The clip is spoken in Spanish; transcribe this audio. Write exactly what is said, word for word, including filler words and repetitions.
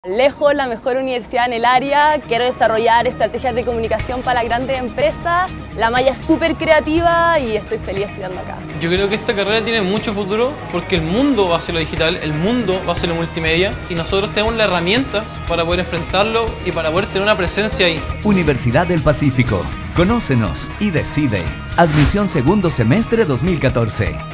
Lejos, la mejor universidad en el área, quiero desarrollar estrategias de comunicación para las grandes empresas. La malla es súper creativa y estoy feliz estudiando acá. Yo creo que esta carrera tiene mucho futuro porque el mundo va a ser lo digital, el mundo va a ser lo multimedia y nosotros tenemos las herramientas para poder enfrentarlo y para poder tener una presencia ahí. Universidad del Pacífico. Conócenos y decide. Admisión segundo semestre dos mil catorce.